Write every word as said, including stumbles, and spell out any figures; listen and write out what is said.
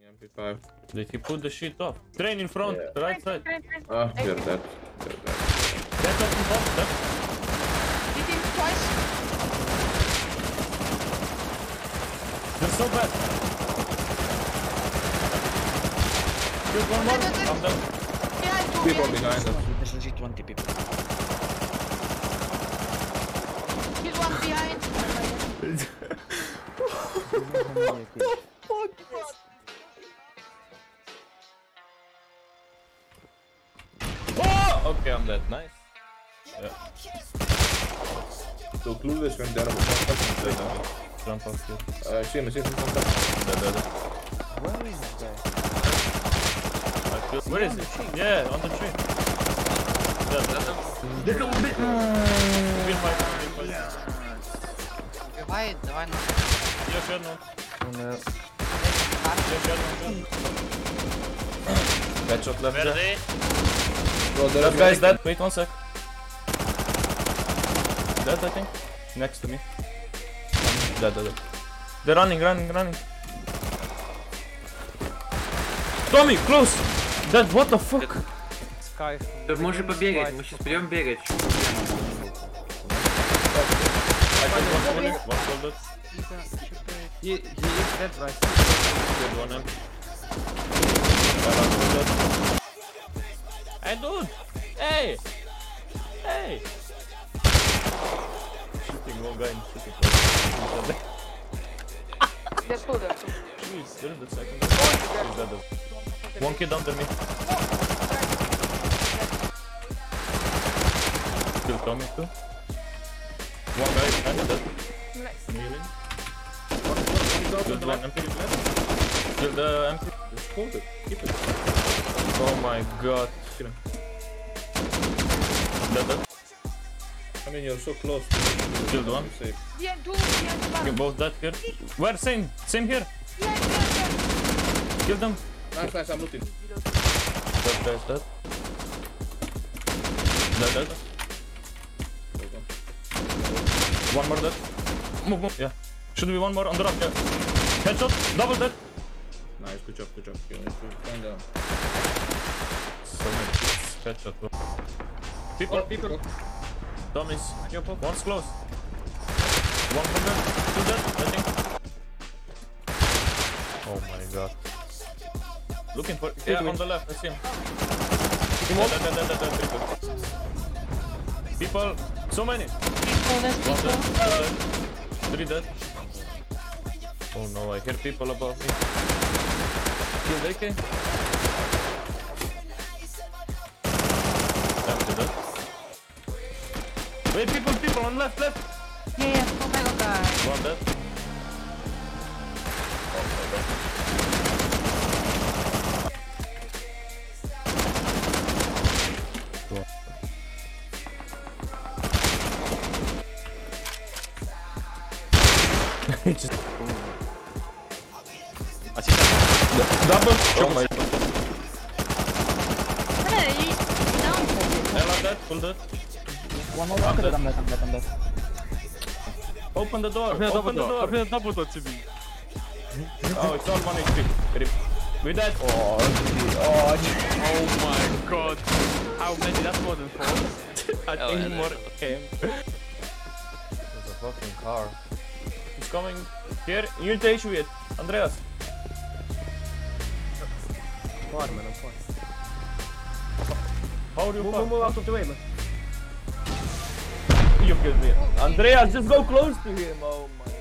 M P five. Did he put the shit off? Train in front, Yeah. right side. Ah, you're dead. You're dead. That's up in top, left. Hit him twice. They're so bad. Shoot one more. I'm done. Behind, two People behind. behind us. There's legit twenty people. Hit one behind. Oh! Okay, I'm dead. Nice. Yeah. So clueless went down. Dead. Jump off here. Uh, see him, see him. Dead, dead. Where is this guy? I feel... Where is it? Yeah, on the tree. Dead, dead. Feel my... Feel my... Давай, давай на. Я ще одну. No. Я ще одну. Headshot left there. Верди. Bro, there That is guy is dead. Wait one sec. Dead, I think. Next to me. Dead, dead, dead. They're running, running, running. Tommy, close! Dead, what the fuck? Sky. Да мы же побегать, мы сейчас придем бегать. I killed one soldier. One soldier. He, he is dead, right? Killed one enemy. Hey, dude! Hey! Hey! Shooting one guy and shooting one guy. There's two, there's two. Jeez, there is the second guy. He's dead. One kid under me. Kill Tommy too. One guy kind of dead. Nice. Kneeling. Killed one empty. Killed the empty. Just hold it. Keep it. Oh my god. Kill him. Dead, dead. I mean, you're so close. Killed one. Safe. Behind, two behind the Okay, bar. both dead here. Where? Same. Same here. Behind, behind, Kill them. Nice, nice, I'm looting. That guy's dead. Dead, dead. Hold on. One more dead. Move, move. Yeah. Should be one more on the rock. Yeah. Headshot. Double dead. Nice, good job, good job. You need to find down. So many hits. Headshot. People, Oh, people. Tommy's. One's close. One from dead. Two dead, I think. Oh my god. Looking for. Yeah, on the left. I see him. Dead, dead, dead, dead, dead, people. People. So many. Oh, there's One people. dead. Two dead. Three dead. Oh no, I hear people above me. Kill A K. Empty dead. Wait, people, people on left, left. Yeah, yeah. Oh my god, guys. One dead. Oh my god. It just double. Oh my. Hey, no. Ella dead, full dead. One more rocket, I'm dead, I'm dead, I'm dead. Open the door. Open the double Open the door. door. Open the double door to me. Oh, it's all one H P. Rip. We dead. Oh, Oh my god. How many? That's more than four. I Oh, think yeah, more that's- came. there's a fucking car. He's coming here. You take it, Andreas. Fine, man, I'm fine. How do you Move, fuck? move, move out of the way, man. You killed me. Andreas, just go close to him. Oh my